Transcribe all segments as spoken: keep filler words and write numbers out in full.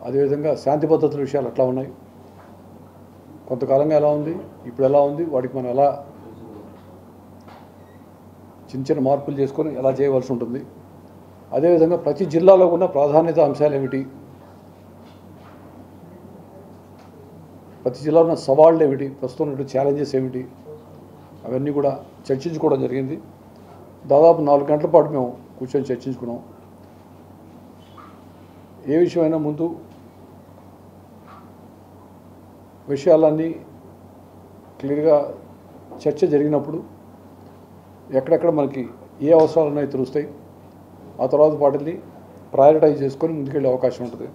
అదేవిధంగా శాంతి భద్రతల విషయాలు ఎట్లా ఉన్నాయి, కొంతకాలంగా ఎలా ఉంది, ఇప్పుడు ఎలా ఉంది, వాటికి మనం ఎలా చిన్న చిన్న మార్పులు చేసుకొని ఎలా చేయవలసి ఉంటుంది. అదేవిధంగా ప్రతి జిల్లాలో ఉన్న ప్రాధాన్యత అంశాలు ఏమిటి, ప్రతి జిల్లాలో ఉన్న సవాళ్ళు ఏమిటి, ప్రస్తుతం ఉన్న ఛాలెంజెస్ ఏమిటి, అవన్నీ కూడా చర్చించుకోవడం జరిగింది. దాదాపు నాలుగు గంటల పాటు మేము కూర్చొని చర్చించుకున్నాం. ఏ విషయమైనా ముందు విషయాలన్నీ క్లియర్గా చర్చ జరిగినప్పుడు ఎక్కడెక్కడ మనకి ఏ అవసరాలు ఉన్నాయో తెలుస్తాయి. ఆ తర్వాత వాటిని ప్రయారిటైజ్ చేసుకొని ముందుకెళ్ళే అవకాశం ఉంటుంది.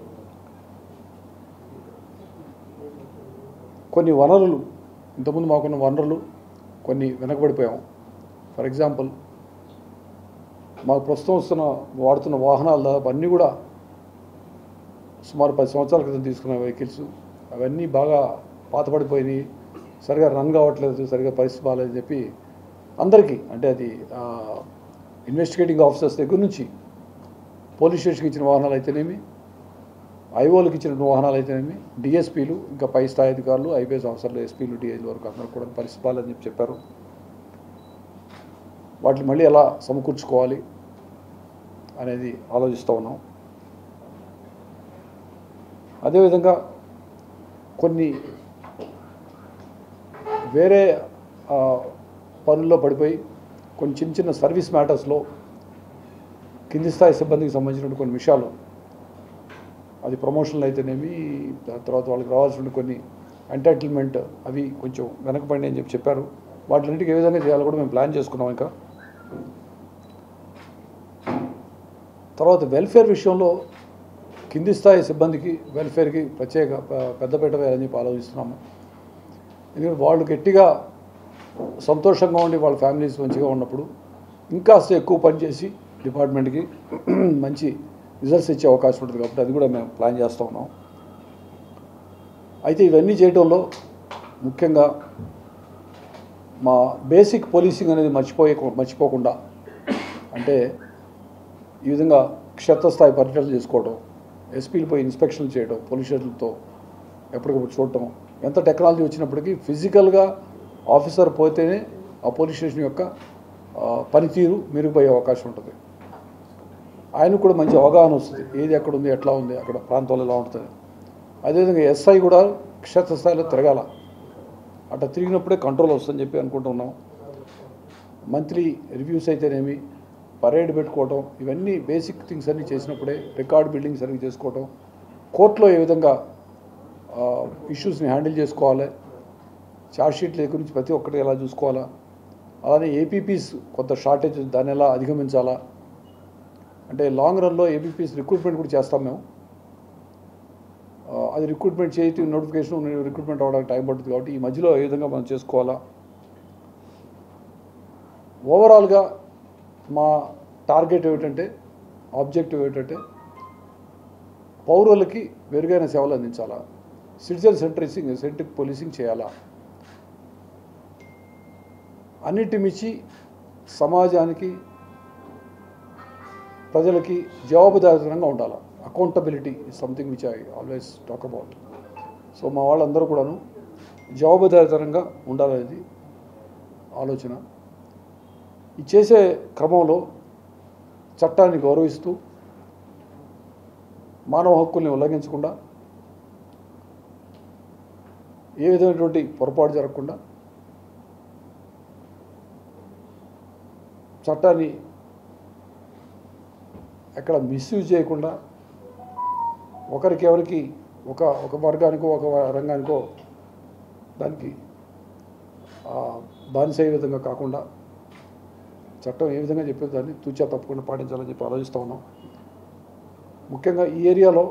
కొన్ని వనరులు, ఇంతకుముందు మాకున్న వనరులు కొన్ని వెనకబడిపోయాం. ఫర్ ఎగ్జాంపుల్, మాకు ప్రస్తుతం వస్తున్న వాడుతున్న వాహనాలు దాదాపు అన్నీ కూడా సుమారు పది సంవత్సరాల క్రితం తీసుకున్న వెహికల్స్, అవన్నీ బాగా పాతపడిపోయినాయి, సరిగా రన్ కావట్లేదు, సరిగా పరిస్థితి బాగాలేదని చెప్పి అందరికీ, అంటే అది ఇన్వెస్టిగేటింగ్ ఆఫీసర్స్ దగ్గర నుంచి పోలీస్ స్టేషన్కి ఇచ్చిన వాహనాలు అయితేనేమి, ఐఓలకు ఇచ్చిన వాహనాలు అయితేనేమి, డిఎస్పీలు, ఇంకా పై స్థాయి అధికారులు, ఐపీఎస్ ఆఫీసర్లు, ఎస్పీలు, డిఐలు వరకు అందరూ కూడా పరిస్థితి బాగాలేదని చెప్పి చెప్పారు. వాటిని మళ్ళీ ఎలా సమకూర్చుకోవాలి అనేది ఆలోచిస్తూ ఉన్నాం. అదేవిధంగా కొన్ని వేరే పనుల్లో పడిపోయి కొన్ని చిన్న చిన్న సర్వీస్ మ్యాటర్స్లో కింది స్థాయి సిబ్బందికి సంబంధించిన కొన్ని విషయాలు, అది ప్రమోషన్లు అయితేనేమి, తర్వాత వాళ్ళకి రావాల్సిన కొన్ని ఎంటైటిల్మెంట్ అవి కొంచెం వెనకపడి అని చెప్పి చెప్పారు. వాటిన్నింటికి ఏ విధంగా చేయాలో కూడా మేము ప్లాన్ చేసుకున్నాం. ఇంకా తర్వాత వెల్ఫేర్ విషయంలో కింది స్థాయి సిబ్బందికి వెల్ఫేర్కి ప్రత్యేక పెద్దపీట వేయాలని చెప్పి ఆలోచిస్తున్నాము. ఎందుకంటే వాళ్ళు గట్టిగా సంతోషంగా ఉండి వాళ్ళ ఫ్యామిలీస్ మంచిగా ఉన్నప్పుడు ఇంకాస్త ఎక్కువ పనిచేసి డిపార్ట్మెంట్కి మంచి రిజల్ట్స్ ఇచ్చే అవకాశం ఉంటుంది. కాబట్టి అది కూడా మేము ప్లాన్ చేస్తూ ఉన్నాం. అయితే ఇవన్నీ చేయడంలో ముఖ్యంగా మా బేసిక్ పోలీసింగ్ అనేది మర్చిపోయే మర్చిపోకుండా, అంటే ఈ విధంగా క్షేత్రస్థాయి పర్యటనలు చేసుకోవడం, ఎస్పీలు పోయి ఇన్స్పెక్షన్లు చేయడం, పోలీస్ స్టేషన్లతో ఎప్పటికప్పుడు చూడటం, ఎంత టెక్నాలజీ వచ్చినప్పటికీ ఫిజికల్గా ఆఫీసర్ పోతేనే ఆ పోలీస్ స్టేషన్ యొక్క పనితీరు మెరుగుపోయే అవకాశం ఉంటుంది. ఆయనకు కూడా మంచి అవగాహన వస్తుంది, ఏది ఎక్కడ ఉంది, ఎట్లా ఉంది, అక్కడ ప్రాంతాలు ఎలా ఉంటుంది. అదేవిధంగా ఎస్ఐ కూడా క్షేత్రస్థాయిలో తిరగాల, అట్లా తిరిగినప్పుడే కంట్రోల్ వస్తుందని చెప్పి అనుకుంటున్నాం. మంత్లీ రివ్యూస్ అయితేనేమి, పరేడ్ పెట్టుకోవటం, ఇవన్నీ బేసిక్ థింగ్స్ అన్నీ చేసినప్పుడే రికార్డ్ బిల్డింగ్ సరిగ్గా చేసుకోవటం, కోర్టులో ఏ విధంగా ఇష్యూస్ని హ్యాండిల్ చేసుకోవాలి, ఛార్జ్షీట్ల గురించి ప్రతి ఒక్కటి ఎలా చూసుకోవాలా, అలానే ఏపీపీస్ కొంత షార్టేజ్ దాన్ని ఎలా అధిగమించాలా, అంటే లాంగ్ రన్లో ఏపీపీస్ రిక్రూట్మెంట్ కూడా చేస్తాం మేము. అది రిక్రూట్మెంట్ చేసి నోటిఫికేషన్ రిక్రూట్మెంట్ అవ్వడానికి టైం పడుతుంది. కాబట్టి ఈ మధ్యలో ఏ విధంగా మనం చేసుకోవాలా. ఓవరాల్గా మా టార్గెట్ ఏమిటంటే, ఆబ్జెక్టివ్ ఏమిటంటే పౌరులకి మెరుగైన సేవలు అందించాలా, సిటిజన్ సెంట్రిసింగ్ సెంట్రిక్ పోలీసింగ్ చేయాలా, అన్నిటి మించి సమాజానికి ప్రజలకి జవాబుదారీతనంగా ఉండాలి. Accountability is something which I always talk about. So మా వాళ్ళందరూ కూడాను జవాబుదారీతనంగా ఉండాలనేది ఆలోచన. ఈ చేసే క్రమంలో చట్టాన్ని గౌరవిస్తూ మానవ హక్కుల్ని ఉల్లంఘించకుండా, ఏ విధమైనటువంటి పొరపాటు జరగకుండా, చట్టాన్ని ఎక్కడ మిస్యూజ్ చేయకుండా, ఒకరికి ఎవరికి ఒక ఒక వర్గానికో ఒక రంగానికో దానికి బానిసయ్యే విధంగా కాకుండా చట్టం ఏ విధంగా చెప్పే దాన్ని తూచా తప్పకుండా పాటించాలని చెప్పి ఆలోచిస్తూ ఉన్నాం. ముఖ్యంగా ఈ ఏరియాలో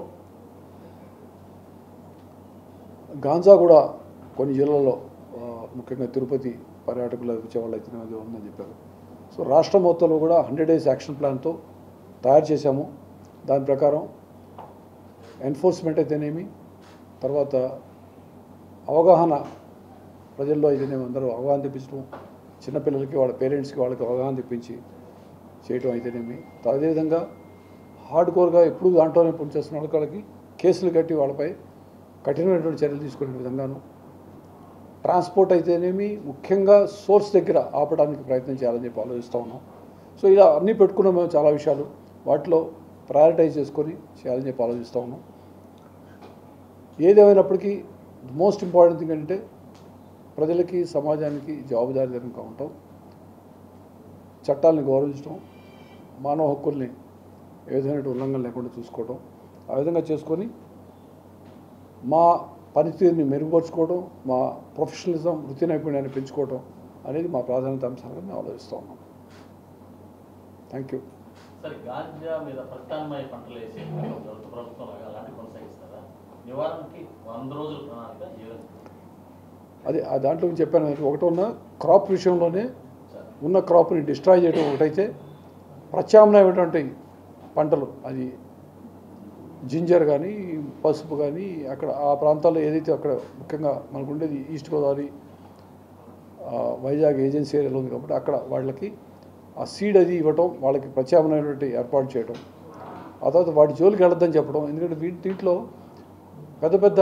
గాంజా కూడా కొన్ని జిల్లాల్లో, ముఖ్యంగా తిరుపతి పర్యాటకులు వచ్చేవాళ్ళు అయితే అది ఉందని చెప్పారు. సో రాష్ట్ర మొత్తంలో కూడా హండ్రెడ్ డేస్ యాక్షన్ ప్లాన్తో తయారు చేశాము. దాని ప్రకారం ఎన్ఫోర్స్మెంట్ అయితేనేమి, తర్వాత అవగాహన ప్రజల్లో అయితేనేమి అందరూ అవగాహన తెప్పించడం, చిన్నపిల్లలకి వాళ్ళ పేరెంట్స్కి వాళ్ళకి అవగాహన తెప్పించి చేయటం అయితేనేమి, అదేవిధంగా హార్డ్ కోర్గా ఎప్పుడు దాంట్లోనే పనిచేస్తున్న వాళ్ళకి కేసులు కట్టి వాళ్ళపై కఠినమైనటువంటి చర్యలు తీసుకునే విధంగాను, ట్రాన్స్పోర్ట్ అయితేనేమి ముఖ్యంగా సోర్స్ దగ్గర ఆపడానికి ప్రయత్నం చేయాలని చెప్పి ఆలోచిస్తూ ఉన్నాం. సో ఇలా అన్నీ పెట్టుకున్నాం మేము చాలా విషయాలు, వాటిలో ప్రయారిటైజ్ చేసుకొని చేయాలని చెప్పి ఆలోచిస్తూ ఉన్నాం. ఏదేమైనప్పటికీ మోస్ట్ ఇంపార్టెంట్ థింగ్ అంటే ప్రజలకి సమాజానికి జవాబుదారీతనంగా ఉండటం, చట్టాలను గౌరవించడం, మానవ హక్కుల్ని ఏ విధమైన ఉల్లంఘన లేకుండా చూసుకోవడం, ఆ విధంగా చేసుకొని మా పనితీరుని మెరుగుపరుచుకోవడం, మా ప్రొఫెషనలిజం వృత్తి నైపుణ్యాన్ని పెంచుకోవడం అనేది మా ప్రాధాన్యత అంశాలుగా మేము ఆలోచిస్తూ ఉన్నాం. Thank you. సరే, గాంజా మీద ప్రత్యామ్నాయ పంటలు వేసే ప్రభుత్వం అలాంటి కొనసాగిస్తారా? నివారణకి వంద రోజుల ప్రణాళిక అది ఆ దాంట్లో చెప్పాను. ఒకటి ఉన్న క్రాప్ విషయంలోనే ఉన్న క్రాప్ని డిస్ట్రాయ్ చేయడం ఒకటైతే, ప్రత్యామ్నాయమైనటువంటి పంటలు అది జింజర్ కానీ పసుపు కానీ అక్కడ ఆ ప్రాంతాల్లో ఏదైతే అక్కడ ముఖ్యంగా మనకు ఉండేది ఈస్ట్ గోదావరి వైజాగ్ ఏజెన్సీ ఏరియాలో ఉంది కాబట్టి అక్కడ వాళ్ళకి ఆ సీడ్ అది ఇవ్వటం, వాళ్ళకి ప్రత్యామ్నాయమైనటువంటి ఏర్పాటు చేయడం, ఆ తర్వాత వాటి జోలికి వెళ్ళొద్దని చెప్పడం. ఎందుకంటే వీటి దీంట్లో పెద్ద పెద్ద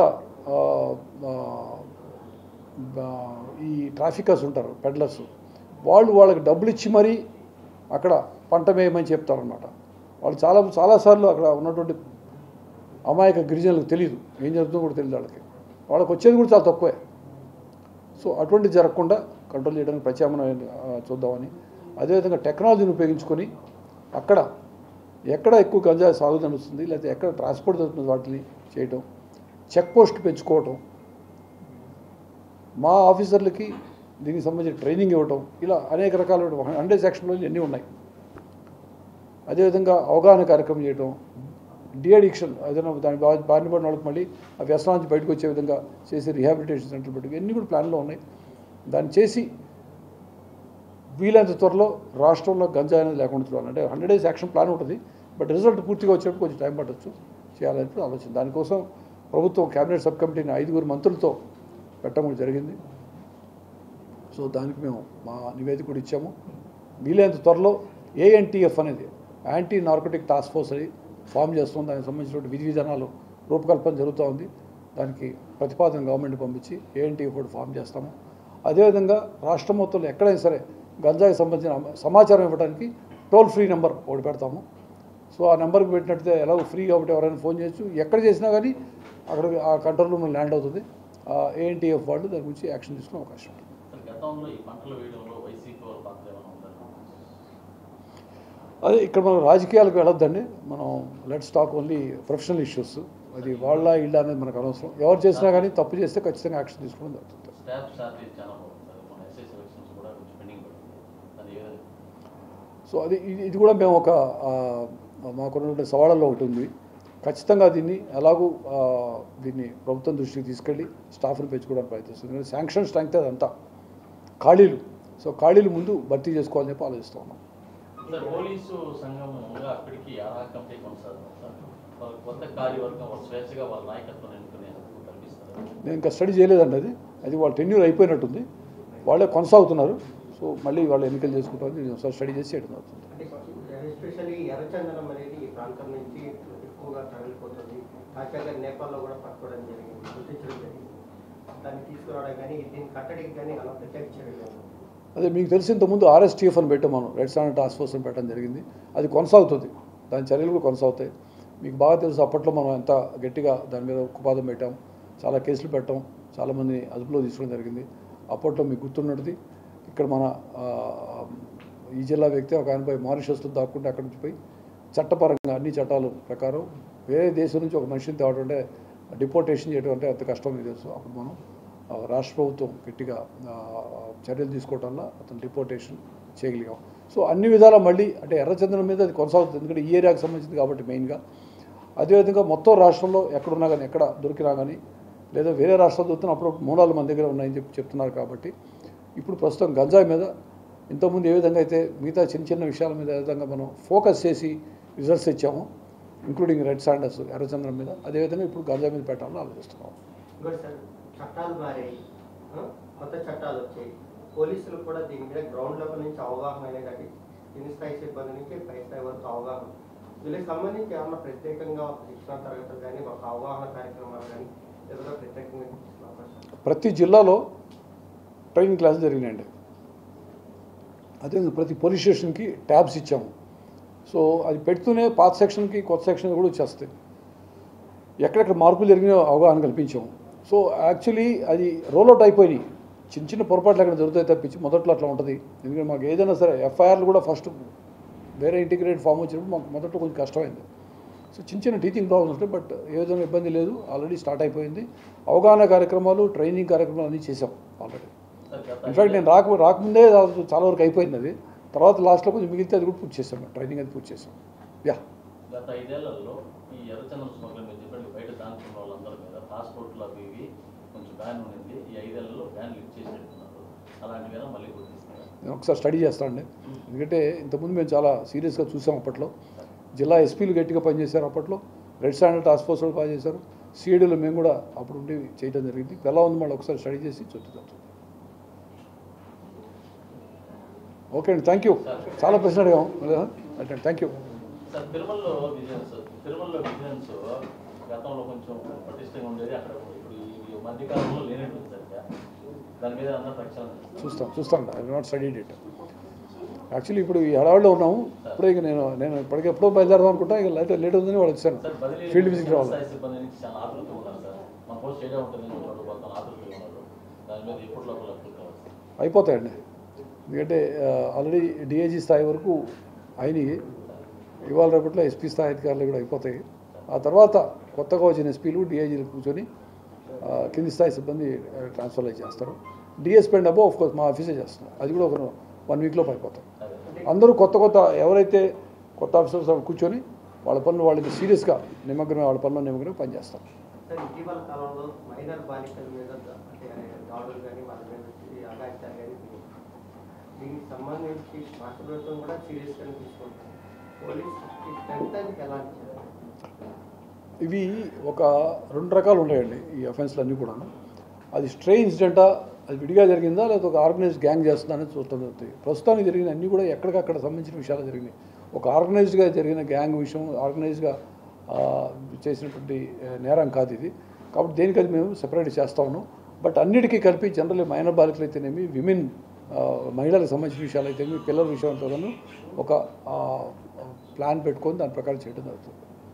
ఈ ట్రాఫికర్స్ ఉంటారు, పెడ్లర్స్, వాళ్ళు వాళ్ళకి డబ్బులు ఇచ్చి మరీ అక్కడ పంట వేయమని చెప్తారనమాట. వాళ్ళు చాలా చాలాసార్లు అక్కడ ఉన్నటువంటి అమాయక గిరిజనులకు తెలియదు, ఏం జరుగుతుందో కూడా తెలియదు వాళ్ళకి, వాళ్ళకి వచ్చేది కూడా చాలా తక్కువే. సో అటువంటిది జరగకుండా కంట్రోల్ చేయడానికి ప్రత్యామ్నాయం చూద్దామని, అదేవిధంగా టెక్నాలజీని ఉపయోగించుకొని అక్కడ ఎక్కడ ఎక్కువ గంజాయి సాగు జరుగుతుంది, లేకపోతే ఎక్కడ ట్రాన్స్పోర్ట్ జరుగుతుంది వాటిని చేయటం, చెక్ పోస్ట్ పెంచుకోవటం, మా ఆఫీసర్లకి దీనికి సంబంధించిన ట్రైనింగ్ ఇవ్వటం, ఇలా అనేక రకాల హండ్రెడ్ సెక్షన్లో ఎన్ని ఉన్నాయి. అదేవిధంగా అవగాహన కార్యక్రమం చేయటం, డిఅడిక్షన్ ఏదైనా దాని బారిన పడిన వాళ్ళకి మళ్ళీ ఆ వ్యసనం నుంచి బయటకు వచ్చే విధంగా చేసి రిహాబిలిటేషన్ సెంటర్ పెట్టి ఇవన్నీ కూడా ప్లాన్లో ఉన్నాయి. దాన్ని చేసి వీలైనంత త్వరలో రాష్ట్రంలో గంజాయి అనేది లేకుండా చూడాలి. అంటే హండ్రెడ్ డేస్ యాక్షన్ ప్లాన్ ఉంటుంది, బట్ రిజల్ట్ పూర్తిగా వచ్చేటప్పుడు కొంచెం టైం పట్టవచ్చు, చేయాలని ఆలోచన. దానికోసం ప్రభుత్వం కేబినెట్ సబ్ కమిటీని ఐదుగురు మంత్రులతో పెట్టడం జరిగింది. సో దానికి మేము మా నివేదిక కూడా ఇచ్చాము. వీలైనంత త్వరలో ఏఎన్టీఎఫ్ అనేది యాంటీ నార్కోటిక్ టాస్క్ ఫోర్స్ అని ఫామ్ చేస్తుంది. దానికి సంబంధించిన విధి విధానాలు రూపకల్పన జరుగుతూ ఉంది. దానికి ప్రతిపాదన గవర్నమెంట్ పంపించి ఏఎన్టీఎఫ్ కూడా ఫామ్ చేస్తాము. అదేవిధంగా రాష్ట్రం మొత్తంలో ఎక్కడైనా సరే గంజాయికి సంబంధించిన సమాచారం ఇవ్వడానికి టోల్ ఫ్రీ నెంబర్ ఒకటి పెడతాము. సో ఆ నెంబర్కి పెట్టినట్టే ఎలాగో ఫ్రీ కాబట్టి ఎవరైనా ఫోన్ చేయొచ్చు, ఎక్కడ చేసినా కానీ అక్కడ ఆ కంట్రోల్ రూమ్ ల్యాండ్ అవుతుంది. ఏఎన్టీఎఫ్ వాళ్ళు దాని గురించి యాక్షన్ తీసుకునే అవకాశం ఉంటుంది. అదే ఇక్కడ మనం రాజకీయాలకు వెళ్ళొద్దండి, మనం let's talk only professional issues. అది వాళ్ళ ఇళ్ళ అనేది మనకు అనవసరం. ఎవరు చేసినా కానీ తప్పు చేస్తే ఖచ్చితంగా యాక్షన్ తీసుకోవడం జరుగుతుంది. సో అది ఇది కూడా మేము ఒక మాకున్నటువంటి సవాళ్ళల్లో ఒకటి ఉంది. ఖచ్చితంగా దీన్ని ఎలాగూ దీన్ని ప్రభుత్వం దృష్టికి తీసుకెళ్ళి స్టాఫ్ని పెంచుకోవడానికి ప్రయత్నిస్తుంది. ఎందుకంటే శాంక్షన్ స్ట్రెంగ్త్ అదంతా ఖాళీలు. సో ఖాళీలు ముందు భర్తీ చేసుకోవాలని చెప్పి ఆలోచిస్తూ ఉన్నాం. పోలీసు సంఘం అప్పటికి కమిటీ కొత్త కార్యవర్గం స్వేచ్ఛగా వాళ్ళ నాయకత్వం నేను ఇంకా స్టడీ చేయలేదండి. అది అది వాళ్ళ టెన్యూర్ అయిపోయినట్టుంది, వాళ్ళే కొనసాగుతున్నారు. సో మళ్ళీ వాళ్ళు ఎన్నికలు చేసుకుంటారు, నేను ఒకసారి స్టడీ చేసి చేయడం అవుతుంది. ఎస్పెషల్లీ ఎర్రచందనం అనేది ఈ ప్రాంతం నుంచి ఎక్కువగా తరలిపోతుంది. తాజాగా నేపాల్లో కూడా పట్టుకోవడం జరిగింది, గుర్తించడం జరిగింది. దాన్ని తీసుకురావడం కానీ దీన్ని కట్టడికి కానీ అలా ప్రత్యేక చర్యలు. అదే మీకు తెలిసి ఇంతకుముందు ఆర్ఎస్టీఎఫ్ అని పెట్టాం, మనం రెడ్ స్టాండర్డ్ టాస్క్ ఫోర్స్ అని పెట్టడం జరిగింది. అది కొనసాగుతుంది, దాని చర్యలు కూడా కొనసాగుతాయి. మీకు బాగా తెలుసు అప్పట్లో మనం ఎంత గట్టిగా దాని మీద ఉక్కుపాదం పెట్టాం, చాలా కేసులు పెట్టాం, చాలామందిని అదుపులో తీసుకోవడం జరిగింది. అప్పట్లో మీకు గుర్తున్నది, ఇక్కడ మన ఈ జిల్లా వ్యక్తి ఒక ఆయనపై మారిషస్లో దాక్కుంటే అక్కడి నుంచి పోయి చట్టపరంగా అన్ని చట్టాల ప్రకారం వేరే దేశం నుంచి ఒక మనిషిని తేవడం అంటే డిపోర్టేషన్ చేయడం అంటే అంత కష్టం మీకు తెలుసు. అప్పుడు మనం రాష్ట్ర ప్రభుత్వం గట్టిగా చర్యలు తీసుకోవడం వల్ల అతను డిపోర్టేషన్ చేయగలిగాం. సో అన్ని విధాలా మళ్ళీ అంటే ఎర్రచందనం మీద అది కొనసాగుతుంది, ఎందుకంటే ఈ ఏరియాకి సంబంధించింది కాబట్టి మెయిన్గా. అదేవిధంగా మొత్తం రాష్ట్రంలో ఎక్కడున్నా కానీ ఎక్కడ దొరికినా కానీ లేదా వేరే రాష్ట్రాలు దొరుకుతున్న అప్పుడు మూలాలు మన దగ్గర ఉన్నాయని చెప్పి చెప్తున్నారు. కాబట్టి ఇప్పుడు ప్రస్తుతం గంజాయి మీద ఇంతకుముందు ఏ విధంగా అయితే మిగతా చిన్న చిన్న విషయాల మీద ఏ విధంగా మనం ఫోకస్ చేసి రిజల్ట్స్ ఇచ్చాము, ఇంక్లూడింగ్ రెడ్ శాండర్స్ ఎర్రచంద్రం మీద, అదేవిధంగా ఇప్పుడు గంజాయి మీద పెట్టాలని ఆలోచిస్తున్నాం. చట్టాలు మారాయి, కొత్త చట్టాలు వచ్చాయి, పోలీసులు కూడా దీని మీద గ్రౌండ్ లెవెల్ నుంచి అవగాహన అనేది కింది స్థాయి సిబ్బంది నుంచి పై స్థాయి వరకు అవగాహన వీళ్ళకి సంబంధించి ఏమన్నా ప్రత్యేకంగా ఒక శిక్షణ తరగతులు కానీ ఒక అవగాహన కార్యక్రమాలు కానీ ఏదైనా ప్రత్యేకంగా తీసుకునే అవకాశం? ప్రతి జిల్లాలో ట్రైనింగ్ క్లాసులు జరిగినాయండి. అదే ప్రతి పోలీస్ స్టేషన్కి ట్యాబ్స్ ఇచ్చాము. సో అది పెడుతూనే పాత సెక్షన్కి కొత్త సెక్షన్ కూడా వచ్చేస్తాయి. ఎక్కడెక్కడ మార్పులు జరిగినా అవగాహన కల్పించాము. సో యాక్చువల్లీ అది రోల్అవుట్ అయిపోయినాయి. చిన్న చిన్న పొరపాట్లు ఎక్కడ దొరుకుతాయి తప్పించి మొదట్లో అట్లా ఉంటుంది. ఎందుకంటే మాకు ఏదైనా సరే ఎఫ్ఐఆర్లు కూడా ఫస్ట్ వేరే ఇంటిగ్రేటెడ్ ఫామ్ వచ్చినప్పుడు మాకు మొదట్లో కొంచెం కష్టమైంది. సో చిన్న చిన్న టీచింగ్ ప్రాబ్లమ్స్ ఉంటాయి. బట్ ఏ విధంగా ఇబ్బంది లేదు, ఆల్రెడీ స్టార్ట్ అయిపోయింది. అవగాహన కార్యక్రమాలు, ట్రైనింగ్ కార్యక్రమాలు అన్నీ చేసాం ఆల్రెడీ. ఇన్ఫాక్ట్ నేను రాక రాకముందే చాలా వరకు అయిపోయింది. అది తర్వాత లాస్ట్లో కొంచెం మిగిలితే అది కూడా పూర్తి చేసాం, ట్రైనింగ్ అది పూర్తి చేసాం. యా గత ఐదేళ్లలో ఈ ఎర్రచందనం స్మగ్లింగ్ మీరు చెప్పండి, బయట దాంట్లో వాళ్ళందరి మీద పాస్పోర్ట్లు అవి ఇవి కొంచెం బ్యాన్ ఉండింది. ఈ ఐదేళ్లలో బ్యాన్ లిఫ్ట్ చేసినట్టున్నారు. అలాంటివి మళ్ళీ గుర్తిస్తున్నారు. నేను ఒకసారి స్టడీ చేస్తానండి. ఎందుకంటే ఇంతకుముందు మేము చాలా సీరియస్గా చూసాం. అప్పట్లో జిల్లా ఎస్పీలు గట్టిగా పనిచేశారు. అప్పట్లో రెడ్ స్టాండర్డ్ టాస్క్ ఫోర్స్ కూడా పనిచేశారు. సిఐడీలో మేము కూడా అప్పుడు ఉండి చేయడం జరిగింది. ఎలా ఉంది మళ్ళీ ఒకసారి స్టడీ చేసి చెప్తాం. ఓకే అండి, థ్యాంక్ యూ. చాలా ప్రశ్న అడిగాం. అంటే థ్యాంక్ యూ. సార్ తిరుమలలో విజిలెన్స్ తిరుమలలో విజిలెన్స్ గతంలో కొంచెం పటిష్టంగా ఉండేది. అక్కడ ఇప్పుడు ఈ మధ్యకాలంలో లేనట్టుంది సరిగ్గా. దాని మీద అందరూ ప్రక్షాళన చూస్తాం చూస్తాం I not studied it. Actually ఇప్పుడు ఈ హడావిడిలో ఉన్నాము. ఇప్పుడే ఇక నేను నేను ఇప్పటికే ఎప్పుడో బయలుదేరదాం అనుకుంటా. ఇక లేట్ లేట్ అవుతుందని వాళ్ళు వచ్చాను. ఫీల్డ్ విజిట్ రావాలి. సిబ్బంది నుంచి చాలా ఆతృతగా ఉన్నారు సార్. మన పోస్ట్ ఏదో ఉంటుంది చూడబోతాం, ఆతృతగా ఉన్నారు. దాని మీద ఇప్పుడు లోపల అయిపోతాయండి. ఎందుకంటే ఆల్రెడీ డిఐజీ స్థాయి వరకు అయినాయి. ఇవాళ రేపట్లో ఎస్పీ స్థాయి అధికారులు కూడా అయిపోతాయి. ఆ తర్వాత కొత్తగా వచ్చిన ఎస్పీలు డిఐజీలు కూర్చొని కింది స్థాయి సిబ్బంది ట్రాన్స్ఫర్ చేస్తారు. డిఎస్పీ అండ్ అబో ఆఫ్కోర్స్ మా ఆఫీసే చేస్తున్నారు. అది కూడా ఒక వన్ వీక్లో అయిపోతాం. అందరూ కొత్త కొత్త ఎవరైతే కొత్త ఆఫీసర్స్ కూర్చొని వాళ్ళ పనులు వాళ్ళకి సీరియస్గా నిమగ్నమే వాళ్ళ పనులు నిమగ్నమే పనిచేస్తారు. సార్ ఇటీవల కాలంలో మైనర్ బాలికల మీద అంటే దాడులు కానీ వాళ్ళ మీద అగాయిత్యాలు కానీ దీనికి సంబంధించి రాష్ట్ర ప్రభుత్వం కూడా సీరియస్గా తీసుకుంటారు. పోలీస్ స్ట్రెంగ్త్ ఎలా ఇవి ఒక రెండు రకాలు ఉంటాయండి ఈ అఫెన్స్లు అన్నీ కూడా. అది స్ట్రే ఇన్సిడెంటా, అది విడిగా జరిగిందా, లేదా ఒక ఆర్గనైజ్డ్ గ్యాంగ్ చేస్తుందా అనేది చూడటం జరుగుతుంది. ప్రస్తుతానికి జరిగిన అన్నీ కూడా ఎక్కడికక్కడ సంబంధించిన విషయాలు జరిగినాయి. ఒక ఆర్గనైజ్డ్గా జరిగిన గ్యాంగ్ విషయం, ఆర్గనైజ్డ్గా చేసినటువంటి నేరం కాదు ఇది. కాబట్టి దేనికది మేము సెపరేట్ చేస్తా ఉన్నాం. బట్ అన్నిటికీ కలిపి జనరల్లీ మైనర్ బాలికలు అయితేనేమి, విమెన్ మహిళలకు సంబంధించిన విషయాలు అయితేనేమి, పిల్లల విషయంతో ఒక ప్లాన్ పెట్టుకొని దాని ప్రకారం చేయడం జరుగుతుంది.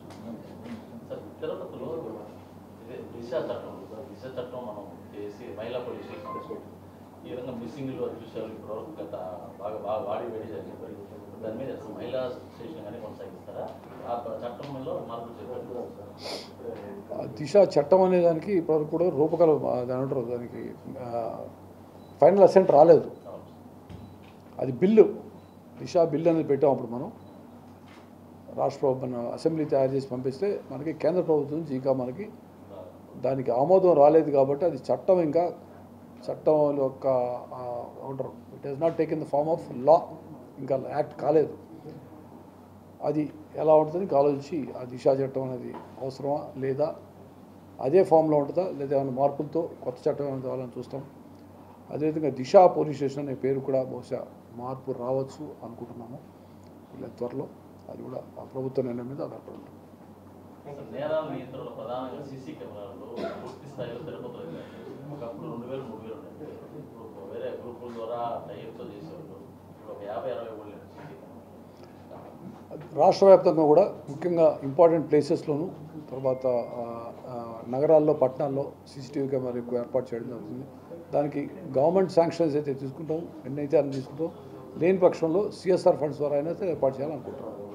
తిరుపతిలో ఇదే దిశ చట్టం దిశ చట్టం మనం చేసి మహిళా పోలీస్ స్టేషన్ ఈ విధంగా మిస్సింగ్లు అదృశ్యాలు ఇప్పటివరకు గత బాగా బాగా వాడి వేడి జరిగింది. దాని మీద అసలు మహిళా స్టేషన్ కానీ కొనసాగిస్తారా? ఆ చట్టంలో మార్పులు చేస్తారు. దిశ చట్టం అనే దానికి ఇప్పటివరకు కూడా రూపకల దాని అంటారు, దానికి ఫైనల్ అసెంట్ రాలేదు. అది బిల్లు, దిశ బిల్లు అనేది పెట్టాం. అప్పుడు మనం రాష్ట్ర మన అసెంబ్లీ తయారు చేసి పంపిస్తే మనకి కేంద్ర ప్రభుత్వం నుంచి ఇంకా మనకి దానికి ఆమోదం రాలేదు. కాబట్టి అది చట్టం ఇంకా చట్టం యొక్క order it has not taken the form of law, ఇంకా యాక్ట్ కాలేదు. అది ఎలా ఉంటుందని ఆలోచించి ఆ దిశా చట్టం అనేది అవసరమా లేదా, అదే ఫామ్లో ఉంటుందా లేదా ఏమైనా మార్పులతో కొత్త చట్టం ఏమైనా కావాలని చూస్తాం. అదేవిధంగా దిశా పోలీస్ స్టేషన్ అనే పేరు కూడా బహుశా మార్పు రావచ్చు అనుకుంటున్నాము ఇలా త్వరలో. అది కూడా ఆ ప్రభుత్వ నిర్ణయం మీద ఆధారపడి ఉంటుంది. నేరాల నియంత్రణ ప్రధానంగా సీసీ కెమెరాలు పూర్తి స్థాయిలో తిరుపతిలో ఒకప్పుడు రెండు వేలు మూడు వేలు ఉండే, ఇప్పుడు వేరే గ్రూపుల ద్వారా టైప్తో చేసేవాళ్ళు ఇప్పుడు ఒక యాభై అరవై ఊళ్ళు రాష్ట్ర వ్యాప్తంగా కూడా ముఖ్యంగా ఇంపార్టెంట్ ప్లేసెస్లోను తర్వాత నగరాల్లో పట్టణాల్లో సీసీటీవీ కెమెరా ఎక్కువ ఏర్పాటు చేయడం జరుగుతుంది. దానికి గవర్నమెంట్ శాంక్షన్స్ అయితే తీసుకుంటాం, ఎన్నైతే అన్ని తీసుకుంటాం. లేని పక్షంలో సిఎస్ఆర్ ఫండ్స్ ద్వారా అయినా ఏర్పాటు చేయాలనుకుంటున్నాం.